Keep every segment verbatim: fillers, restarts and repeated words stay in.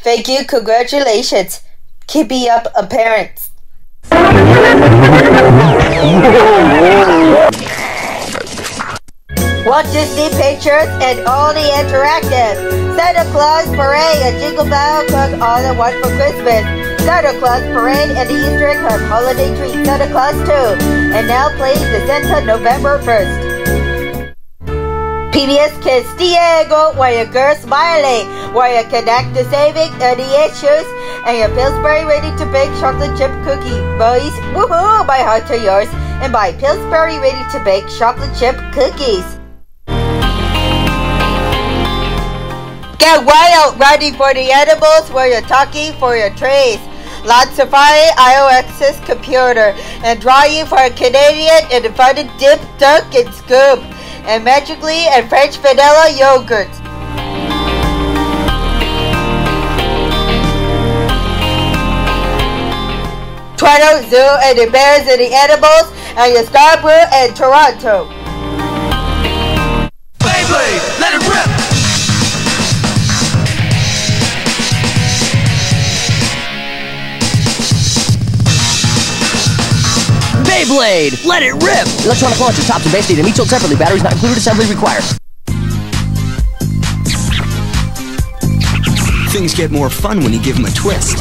Thank you, congratulations. Keep me up, appearance. Walt Disney Pictures and all the interactive. Santa Claus Parade and Jingle Bell Cook all in one for Christmas. Santa Claus Parade and the Easter egg hunt holiday treat Santa Claus two. And now playing the Santa November first. P B S Kids Diego, where your girl Smiley, where you connect the saving and the issues, and your Pillsbury ready to bake chocolate chip cookie. Boys, woohoo! My heart to yours, and buy Pillsbury ready to bake chocolate chip cookies. Get wild, ready for the edibles where you're talking for your trays. Lots of fire iOS computer, and drawing for a Canadian and the fun dip, dunk, and scoop. And magically and French vanilla yogurt. Toronto Zoo and the Bears and the Animals and your Scarborough and Toronto. Beyblade, let it rip! Beyblade, let it rip! Electronic launcher, tops and base need each sold separately. Batteries not included. Assembly required. Things get more fun when you give them a twist.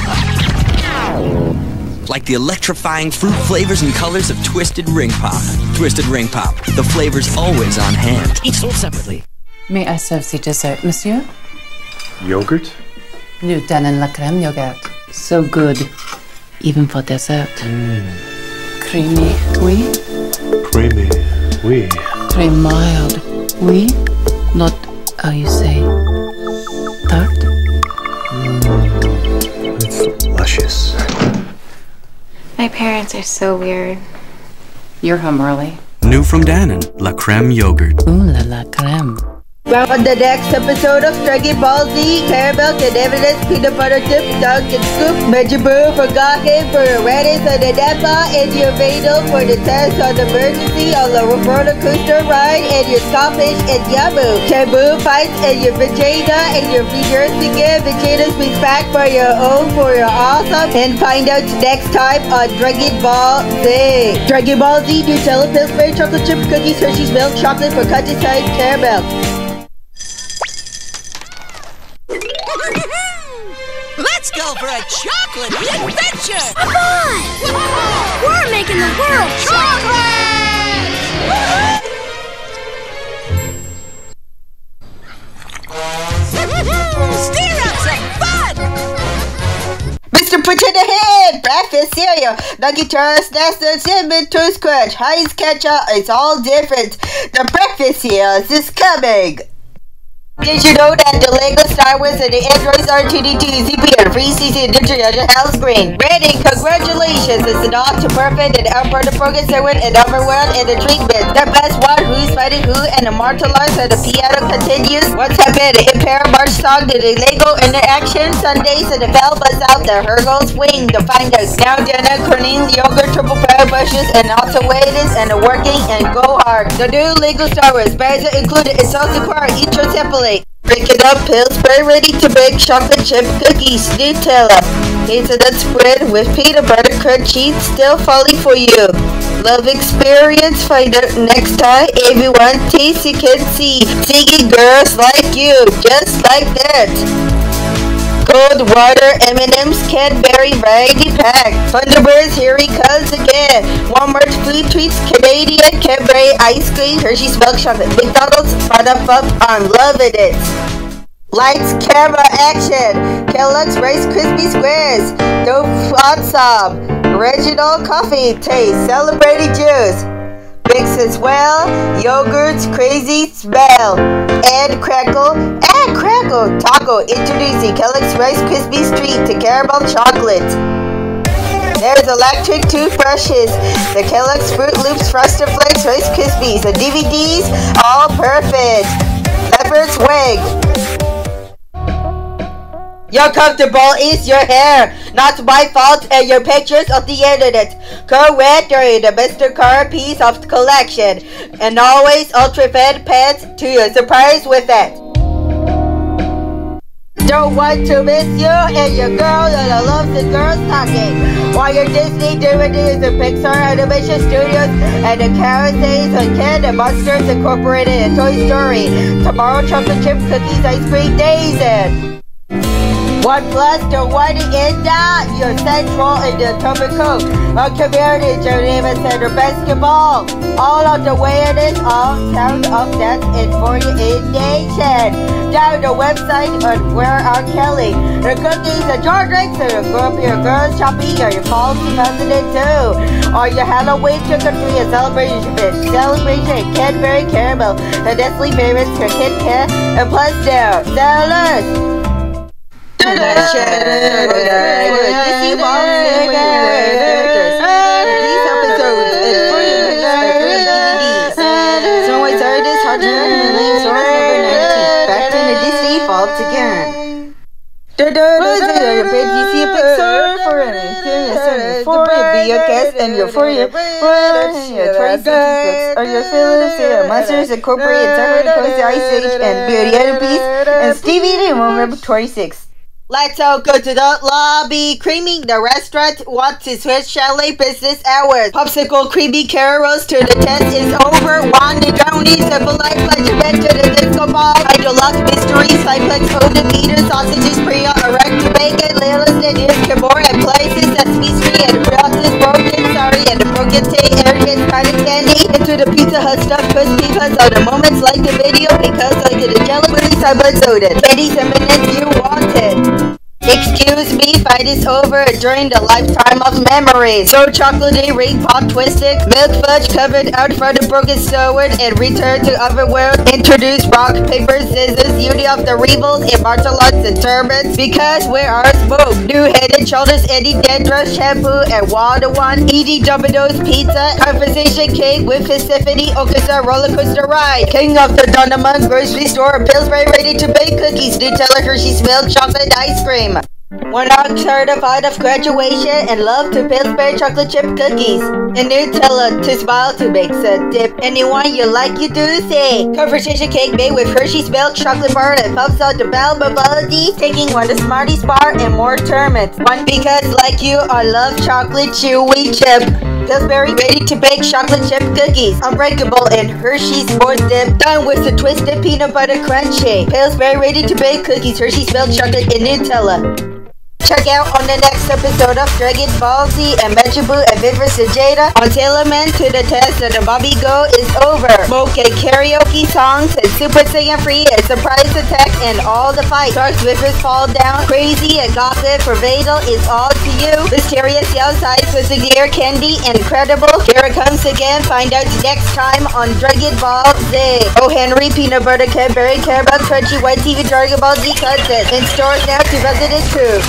Like the electrifying fruit flavors and colors of Twisted Ring Pop. Twisted Ring Pop, the flavors always on hand. Each sold separately. May I serve the dessert, monsieur? Yogurt? Lieutenant La Crème yogurt. So good, even for dessert. Mm. Creamy, oui. Creamy, oui. Très mild, oui. Not how you say, tart. Mm. It's luscious. My parents are so weird. You're home early. New from Dannon, La Crème Yogurt. Ooh la la crème. Well, on the next episode of Dragon Ball Z, caramel and evidence peanut butter dip, dunk and scoop, Majaboo for Gawkin for the Reddit and the Neppa, and your Vadel for the test on the emergency on the roller coaster ride, and your Scottish and Yabu. Taboo fights and your Vegeta and your figures begin. Vegeta speaks back for your own for your awesome, and find out next time on Dragon Ball Z. Dragon Ball Z, Nutella, Pillsbury, chocolate chip cookies, Hershey's milk, chocolate for countryside caramel. Let's go for a chocolate adventure! Come on! We're making the world chocolate! Steer up some fun! Mister Put in the Head! Breakfast cereal, Nugget Toast, Nestle, Cinnamon Toast Crunch, Heinz Ketchup, it's all different. The breakfast cereal is coming! Did you know that the Lego Star Wars and the Androids R two D two Z P are free season Ninja Hell Screen? Ready, congratulations! It's an off to perfect and outboard the program servant and overworld and the treatment. The best one, who's fighting who, and the martial arts and the piano continues. What's happened? The Impair March song to the Lego interaction Sundays and the bell buzz out the Hergel swing to find out. Now Jenna, Cornine, yogurt, triple pair bushes, and also waiters and the working and go hard. The new Lego Star Wars bears are included. It's also required each or template. Break it up, Pillsbury ready to bake chocolate chip cookies, Nutella. Hazelnut spread with peanut butter crunchy, still falling for you. Love experience, find out next time. Everyone taste you can see. Singing girls like you, just like that. Cold water, M and M's, Cadbury, variety pack. Thunderbirds, here he comes again. Walmart food treats, Canadian, Cadbury, ice cream, Hershey's milk chocolate. McDonald's, Fada Pup, I'm loving it. Lights, camera, action. Kellogg's Rice Krispie Squares. Dope Flotsam. Original coffee taste. Celebrating juice. Mix as well. Yogurt's crazy smell. And crackle. And crackle. Taco. Introducing Kellogg's Rice Krispie Treat to caramel chocolate. There's electric toothbrushes. The Kellogg's Fruit Loops Frosted Flakes Rice Krispies. The D V Ds. All perfect. Leopard's Wig. Your comfortable is your hair, not my fault, and your pictures of the internet. Correct during the Mister Car piece of collection, and always ultra fan pants to your surprise with that. don't want to miss you and your girl and the loves and girls talking. While your Disney, D V Ds, and Pixar Animation Studios, and the Carousels and Ken and Monsters Incorporated and Toy Story. Tomorrow, chocolate chip cookies, ice cream days, and One plus the one in that your central in the tropical a community journeyman center basketball. All of the way it is all sound of that in for you in nation. Down the website on Where Are Kelly. The cookies, the jar drinks, and the group your girls shopping or your fall two thousand two. Or your Halloween trick or treat and celebration celebration and Cadbury caramel. The Nestle favorites for Kit Kat and plus their sellers. Again. For you be your guest and your for you your twenty books or your favorite series Monsters Incorporated, Temporary Cozy Ice Age, and Beauty and the Beast, and Stevie and Number twenty-six. Let's all go to the lobby. Creaming the restaurant wants to switch chalet business hours. Popsicle creamy carols to the test is over. Wanda Downey, simple life legend to the disco ball. Hydrolock mystery, Cyplex, Oda Peter, sausages, Priya, erect bacon, Layla's and Kimor, and places, Sesame Street, and Brothers, broken, sorry, and the broken tea, arrogant, cotton candy. Into the Pizza Hut stuff, cause because of the moments like the video, because like the jelly, Cyplex, Oda. twenty minutes you wanted. Excuse me, fight is over during the lifetime of memories. So chocolatey, ring pop twisted, milk fudge covered out for the broken sword, and return to other world. Introduce rock, paper, scissors, unity of the rebels, and martial arts and turbans. Because we are smoke. New head and shoulders, Eddie Dandruff shampoo, and Water One. Edie Domino's pizza, conversation cake with Persephone, orchestra roller coaster ride. King of the Donovan grocery store, Pillsbury ready to bake cookies, Nutella, Hershey's milk, chocolate ice cream. One are certified of graduation and love to Pillsbury chocolate chip cookies. And Nutella to smile to make a dip. Anyone you like you do say. Conversation cake made with Hershey's milk chocolate bar and puffs out the bell mobility. Taking one the Smarties bar and more tournaments. One because like you I love chocolate chewy chip. Pillsbury ready to bake chocolate chip cookies. Unbreakable and Hershey's sports dip. Done with the twisted peanut butter crunchy. Pillsbury ready to bake cookies, Hershey's milk chocolate and Nutella. Check out on the next episode of Dragon Ball Z and Mejibu and Vivers and Jada on Taylor Man to the test that the Bobby Go is over. Smoke and karaoke songs and super singing free and surprise attack and all the fights. Sharks Vivers fall down. Crazy and gossip for Vadal is all to you. Mysterious yell size twisting the air candy and incredible. Here it comes again. Find out next time on Dragon Ball Z. Oh Henry, peanut butter, Cadbury, caramel, crunchy, Y T V Dragon Ball Z content. In stores now two thousand two.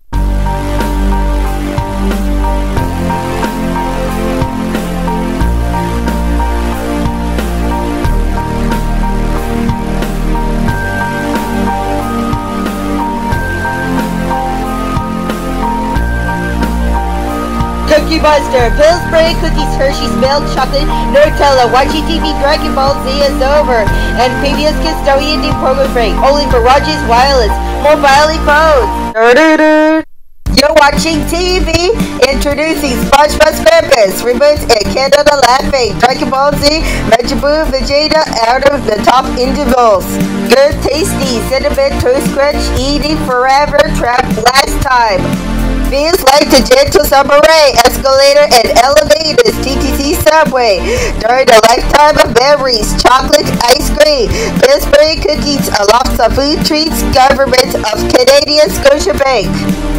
Cookie Buster, Pillsbury cookies, Hershey's milk chocolate, Nutella, Y T V Dragon Ball Z is over, and previous custodian program break, only for Rogers Wireless, mobile phones. You're watching T V, introducing SpongeBob SquarePants, Reboot, and Canada Laughing, Dragon Ball Z, Mejibu, Vegeta, out of the top intervals. Good, tasty, cinnamon, toast crunch, eating forever, trapped last time. Feels like the gentle submarine, escalator, and elevators, T T C subway. During the lifetime of memories, chocolate, ice cream, Pillsbury cookies, a lots of food treats, government of Canadian Scotiabank.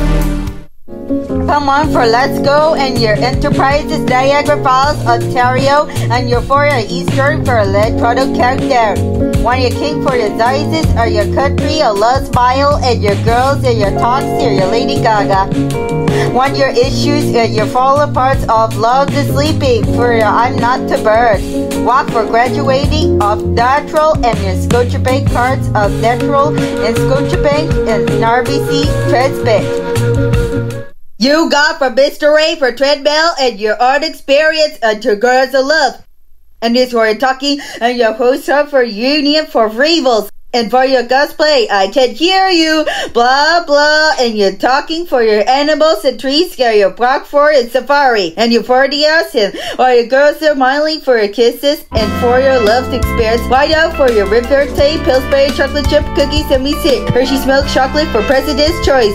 Come on for Let's Go and your Enterprises Niagara Falls, Ontario, and your for your Eastern for a lead product countdown. Want your king for your sizes or your country, your love smile, and your girls and your talks or your Lady Gaga. Want your issues and your fall aparts of love to sleeping for your I'm not to bird. Walk for graduating of natural and your Scotiabank cards of natural and Scotiabank and R B C Transbank. You got for Mister Ray for treadmill and your art experience and your girls of love. And this were talking and your host up for Union for Rivals. And for your cosplay, I can hear you, blah blah, and you're talking for your animals and trees, scare your park for and safari, and your forty hours, and while your girls are smiling for your kisses, and for your love's experience, white out for your river tea, Pillsbury chocolate chip cookies, and we see Hershey's milk chocolate for President's Choice.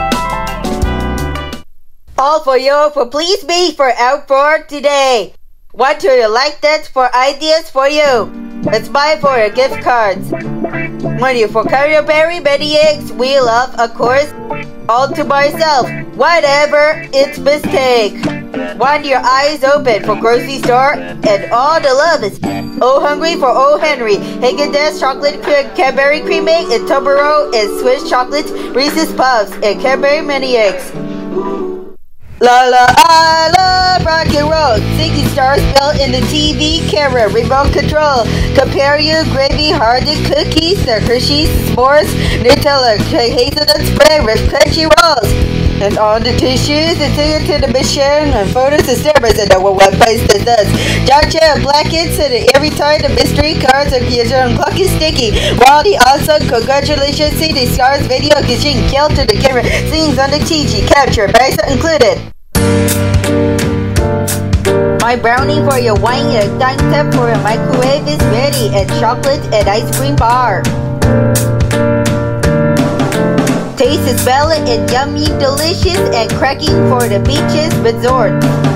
All for you, for please me for out for today. What do you like that for ideas for you? Let's buy for your gift cards. When you for Carrier Berry, Betty Eggs, we love, of course, all to myself. Whatever, it's mistake. Want your eyes open for grocery store, and all the love is Oh Hungry for Oh Henry. Haagen-Dazs chocolate Cadbury cream egg, and Toblerone and Swiss chocolate Reese's Puffs, and Cadbury mini eggs. La la, I love rock and roll. Ziggy stars built in the T V camera, remote control. Compare your gravy hardened cookies, the Hershey's s'mores, Nutella, hazelnut spread with crunchy rolls. And on the tissues, and take it to the mission, and photos and stabbers, and know what place this does. Gotcha and blankets, and every time the mystery cards of your clock is sticky. While the awesome congratulations, see the stars video, cause she can kill to the camera, scenes on the T G, capture, bags included. My brownie for your wine, your time step for your microwave is ready, and chocolate and ice cream bar. Taste is bella and yummy, delicious, and cracking for the beaches resort.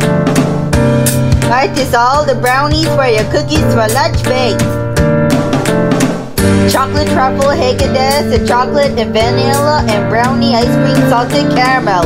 Right is all the brownies for your cookies for lunch baked. Chocolate truffle, Haagen-Dazs, and chocolate and vanilla and brownie ice cream salted caramel.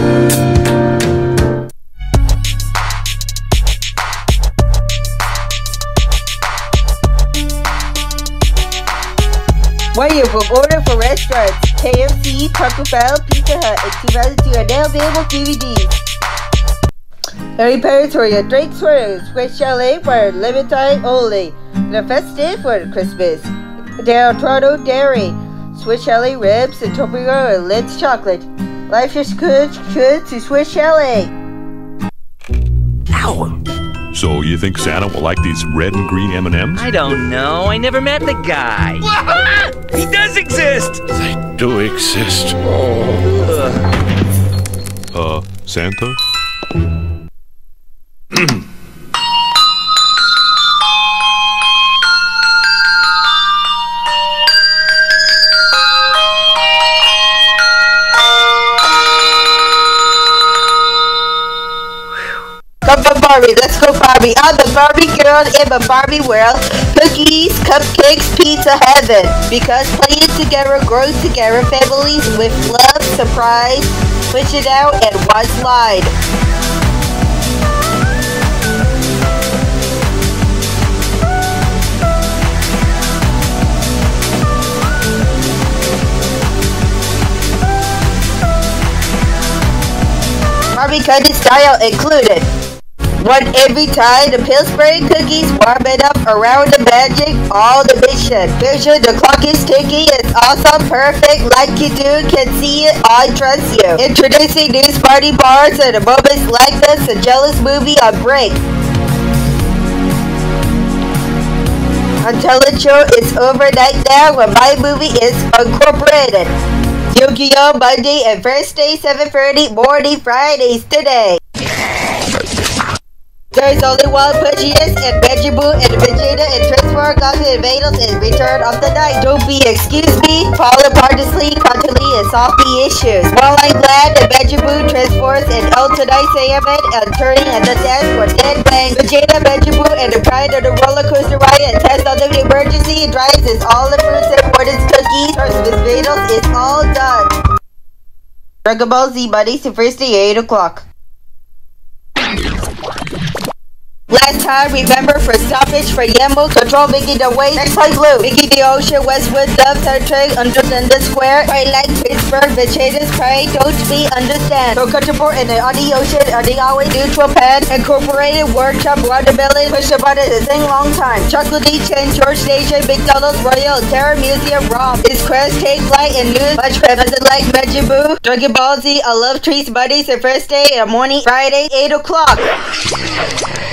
When you from order for restaurants, K F C, Taco Bell, Pizza Hut, and two thousand two are now available D V Ds. Harry Potter for your drinks for your Swiss Chalet for limited time only. The festive for Christmas. Del Toronto Dairy, Swiss Chalet ribs, and Toblerone and Lindt chocolate. Life is good, good to Swiss Chalet. Ow! So you think Santa will like these red and green M and M's? I don't know. I never met the guy. He does exist! They do exist. Uh, Santa? Come on, Barbie, let's go Barbie. I'm the Barbie girl in the Barbie world. Cookies, cupcakes, pizza heaven. Because playing together, growing together, families with love, surprise, push it out, and one slide. Barbie cutting style included. One every time the Pillsbury cookies warm it up around the magic, all the mission. Vision, the clock is ticking, it's awesome, perfect, like you do, can see it, I trust you. Introducing news party bars and moments like this, a jealous movie on break. Until the show is overnight now, when my movie is incorporated. Yu-Gi-Oh! Monday and Thursday, seven thirty, morning Fridays today. There's only one Pudgius and Benjaboo and Vegeta and Transform Goku and Vados and Return of the Night. Don't be excuse me, fall apart to sleep, constantly and softly issues. While I'm glad that Benjaboo transforms and all tonight's A M N and turning at the desk for dead bang. Vegeta, Benjaboo, and the pride of the roller coaster ride and test on the emergency drives is all the fruits and importance cookies. First with Vados is all done. Dragon Ball Z Mondays to Thursday, eight o'clock. Last time, remember for stoppage for Yambo, control Mickey the way, next play blue. Mickey the ocean, Westwood, Dove, Star Trek, under the square. I like Pittsburgh, Vegeta's pray, don't be understand. So control in the on the ocean, on the always neutral pad, incorporated workshop, watermelon, push the button, the same long time. Chocolate Chen, George Station, McDonald's, Royal, Terror Museum, Rom. This quest, take flight, and news, much crap, doesn't like Majiboo. Dragon Ball Z, I love trees, buddies, and first day, and morning, Friday, eight o'clock.